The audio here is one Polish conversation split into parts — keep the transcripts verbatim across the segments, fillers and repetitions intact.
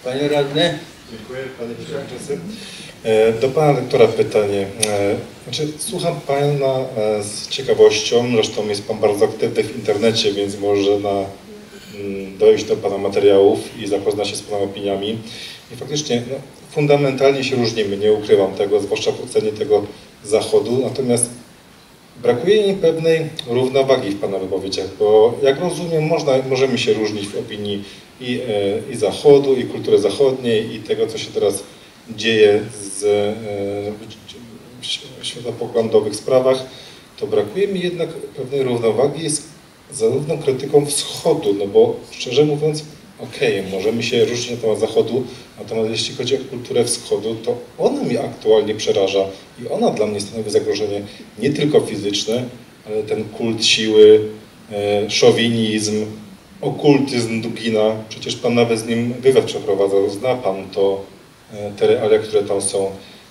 Panie radny. Dziękuję, panie przewodniczący. Do pana lektora pytanie. Znaczy, słucham pana z ciekawością, zresztą jest pan bardzo aktywny w internecie, więc może na, dojść do pana materiałów i zapoznać się z pana opiniami. I faktycznie no, fundamentalnie się różnimy, nie ukrywam tego, zwłaszcza w ocenie tego Zachodu, natomiast brakuje mi pewnej równowagi w pana wypowiedziach, bo jak rozumiem, można, możemy się różnić w opinii i, i Zachodu, i kultury zachodniej, i tego, co się teraz dzieje z, w światopoglądowych sprawach, to brakuje mi jednak pewnej równowagi z zarówno krytyką Wschodu, no bo szczerze mówiąc, okej, okay, możemy się różnić na temat Zachodu, natomiast jeśli chodzi o kulturę Wschodu, to ona mnie aktualnie przeraża i ona dla mnie stanowi zagrożenie nie tylko fizyczne, ale ten kult siły, e, szowinizm, okultyzm Dugina, przecież pan nawet z nim wywiad przeprowadzał, zna pan to, e, te realia, które tam są.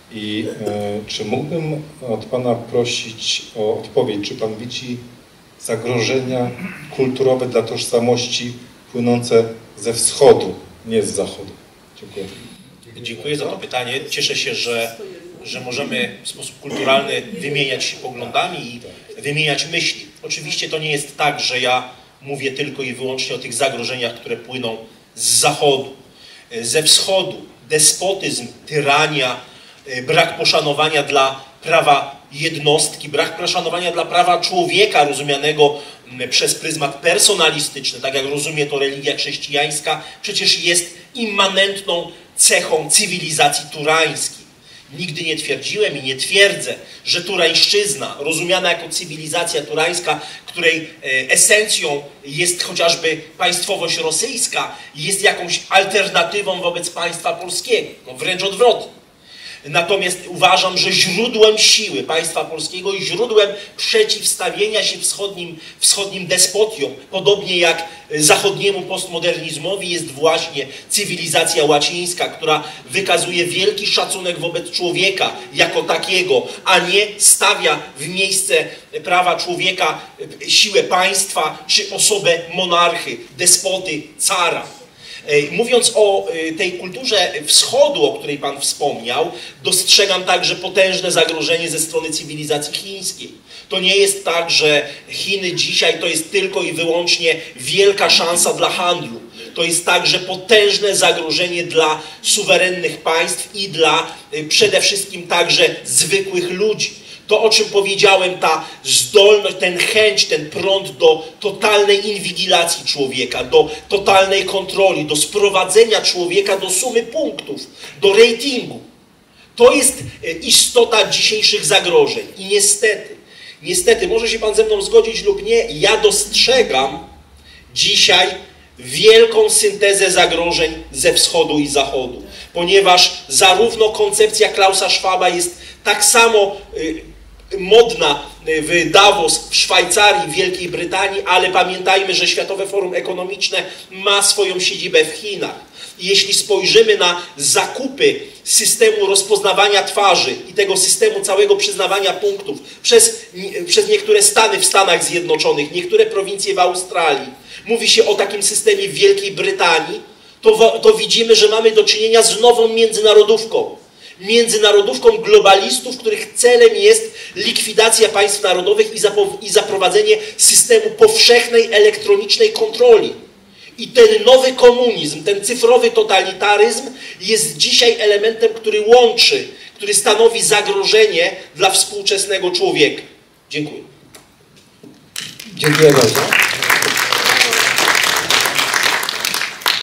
I e, czy mógłbym od pana prosić o odpowiedź, czy pan widzi zagrożenia kulturowe dla tożsamości płynące ze wschodu, nie z zachodu? Dziękuję. Dziękuję za to pytanie. Cieszę się, że, że możemy w sposób kulturalny wymieniać się poglądami i wymieniać myśli. Oczywiście to nie jest tak, że ja mówię tylko i wyłącznie o tych zagrożeniach, które płyną z zachodu. Ze wschodu despotyzm, tyrania, brak poszanowania dla prawa jednostki, brak poszanowania dla prawa człowieka rozumianego przez pryzmat personalistyczny, tak jak rozumie to religia chrześcijańska, przecież jest immanentną cechą cywilizacji turańskiej. Nigdy nie twierdziłem i nie twierdzę, że turańszczyzna, rozumiana jako cywilizacja turańska, której esencją jest chociażby państwowość rosyjska, jest jakąś alternatywą wobec państwa polskiego. No wręcz odwrotnie. Natomiast uważam, że źródłem siły państwa polskiego i źródłem przeciwstawienia się wschodnim, wschodnim despotiom, podobnie jak zachodniemu postmodernizmowi, jest właśnie cywilizacja łacińska, która wykazuje wielki szacunek wobec człowieka jako takiego, a nie stawia w miejsce prawa człowieka siłę państwa czy osobę monarchy, despoty, cara. Mówiąc o tej kulturze wschodu, o której pan wspomniał, dostrzegam także potężne zagrożenie ze strony cywilizacji chińskiej. To nie jest tak, że Chiny dzisiaj to jest tylko i wyłącznie wielka szansa dla handlu. To jest także potężne zagrożenie dla suwerennych państw i dla przede wszystkim także zwykłych ludzi. To, o czym powiedziałem, ta zdolność, ten chęć, ten prąd do totalnej inwigilacji człowieka, do totalnej kontroli, do sprowadzenia człowieka do sumy punktów, do ratingu. To jest istota dzisiejszych zagrożeń. I niestety, niestety, może się pan ze mną zgodzić lub nie, ja dostrzegam dzisiaj wielką syntezę zagrożeń ze wschodu i zachodu. Ponieważ zarówno koncepcja Klausa Schwaba jest tak samo modna w Davos, w Szwajcarii, w Wielkiej Brytanii, ale pamiętajmy, że Światowe Forum Ekonomiczne ma swoją siedzibę w Chinach. I jeśli spojrzymy na zakupy systemu rozpoznawania twarzy i tego systemu całego przyznawania punktów przez, przez niektóre stany w Stanach Zjednoczonych, niektóre prowincje w Australii, mówi się o takim systemie w Wielkiej Brytanii, to, to widzimy, że mamy do czynienia z nową międzynarodówką. Międzynarodówką globalistów, których celem jest likwidacja państw narodowych i zaprowadzenie systemu powszechnej elektronicznej kontroli. I ten nowy komunizm, ten cyfrowy totalitaryzm jest dzisiaj elementem, który łączy, który stanowi zagrożenie dla współczesnego człowieka. Dziękuję. Dziękuję bardzo.